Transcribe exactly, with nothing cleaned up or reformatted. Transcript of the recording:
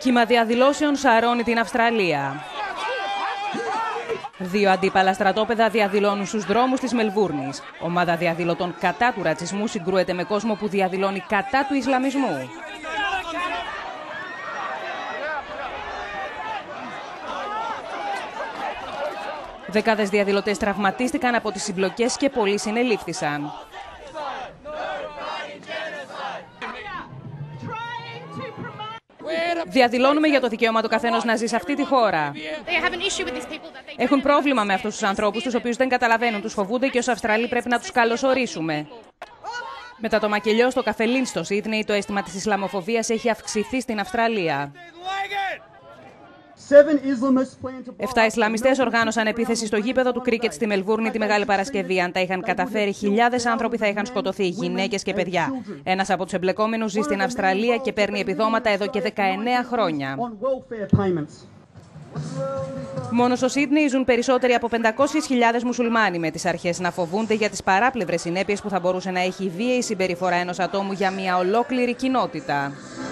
Κύμα διαδηλώσεων σαρώνει την Αυστραλία. Δύο αντίπαλα στρατόπεδα διαδηλώνουν στους δρόμους της Μελβούρνης. Ομάδα διαδηλωτών κατά του ρατσισμού συγκρούεται με κόσμο που διαδηλώνει κατά του Ισλαμισμού. Δεκάδες διαδηλωτές τραυματίστηκαν από τις συμπλοκές και πολλοί συνελήφθησαν. Διαδηλώνουμε για το δικαίωμα του καθένας να ζει σε αυτή τη χώρα. Έχουν πρόβλημα με αυτούς τους ανθρώπους, τους οποίους δεν καταλαβαίνουν, τους φοβούνται και ως Αυστραλοί πρέπει να τους καλωσορίσουμε. Μετά το μακελιό στο καφέ Λίντς στο Σίδνεϊ, το αίσθημα της Ισλαμοφοβίας έχει αυξηθεί στην Αυστραλία. Εφτά Ισλαμιστές οργάνωσαν επίθεση στο γήπεδο του κρίκετ στη Μελβούρνη τη Μεγάλη Παρασκευή. Αν τα είχαν καταφέρει, χιλιάδες άνθρωποι θα είχαν σκοτωθεί, γυναίκες και παιδιά. Ένας από τους εμπλεκόμενους ζει στην Αυστραλία και παίρνει επιδόματα εδώ και δεκαεννέα χρόνια. Μόνο στο Σίδνεϊ ζουν περισσότεροι από πεντακόσιες χιλιάδες μουσουλμάνοι, με τις αρχές να φοβούνται για τις παράπλευρες συνέπειες που θα μπορούσε να έχει η βίαιη συμπεριφορά ενός ατόμου για μια ολόκληρη κοινότητα.